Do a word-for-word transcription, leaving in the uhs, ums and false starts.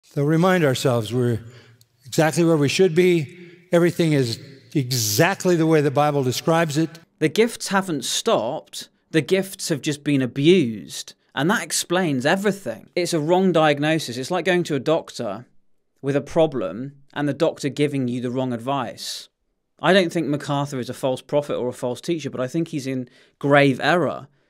So remind ourselves we're exactly where we should be. Everything is exactly the way the Bible describes it. The gifts haven't stopped. The gifts have just been abused. And that explains everything. It's a wrong diagnosis. It's like going to a doctor with a problem and the doctor giving you the wrong advice. I don't think MacArthur is a false prophet or a false teacher, but I think he's in grave error